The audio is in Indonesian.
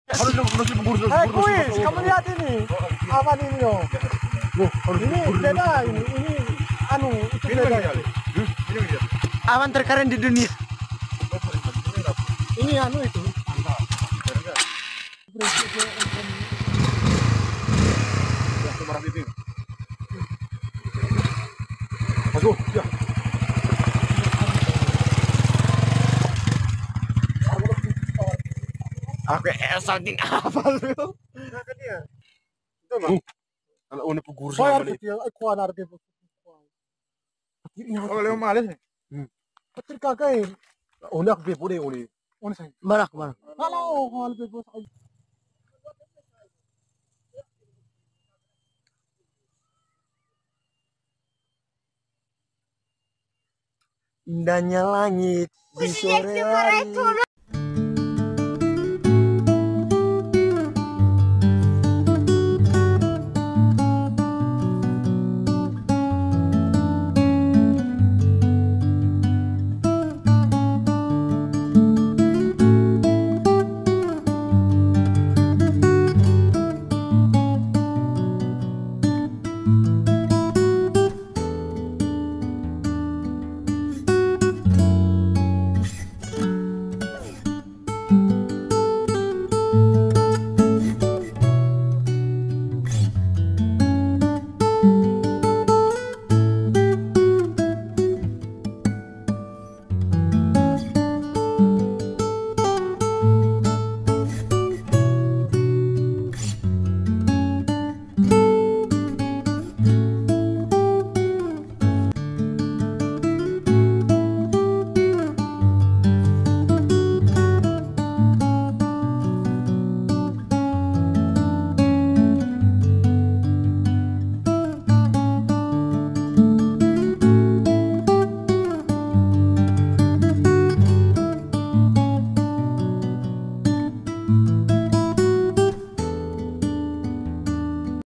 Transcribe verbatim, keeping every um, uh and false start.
Harus masih mengurus. Eh kuis, kamu lihat ini. Awan ini loh. Loh, harus Ini beda ini. Ini anu itu ini beda. kali. Ini dia. Awan terkeren di dunia. Ini anu itu. Ya, kemarin itu. Masuk, ya. Aku esaltin apa lu? Nah kan dia. Itu mah. Kalau udah pengurus Bayar sama kecil, eh kuan harga. Oh, lewat malas nih. Kecil kakek. Udah aku bebo deh, udah. Ono saya. Barak barak. Halo, hal bebas. Indahnya langit di sore hari.